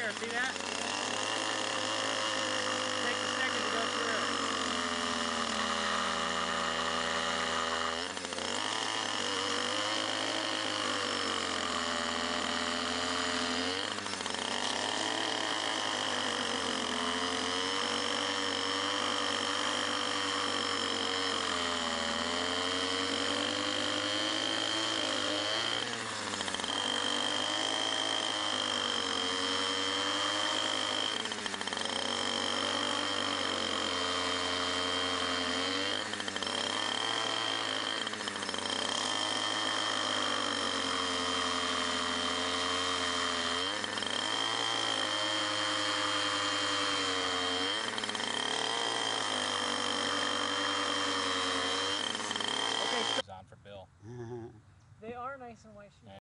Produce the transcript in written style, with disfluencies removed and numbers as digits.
there, see that? Takes a second to go through. On for Bill. They are nice and white shoes.